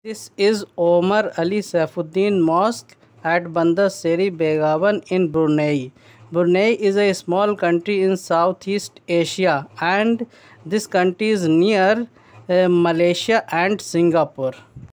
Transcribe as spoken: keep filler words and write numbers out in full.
This is Omar Ali Saifuddien Mosque at Bandar Seri, Begawan in Brunei. Brunei is a small country in Southeast Asia, and this country is near uh, Malaysia and Singapore.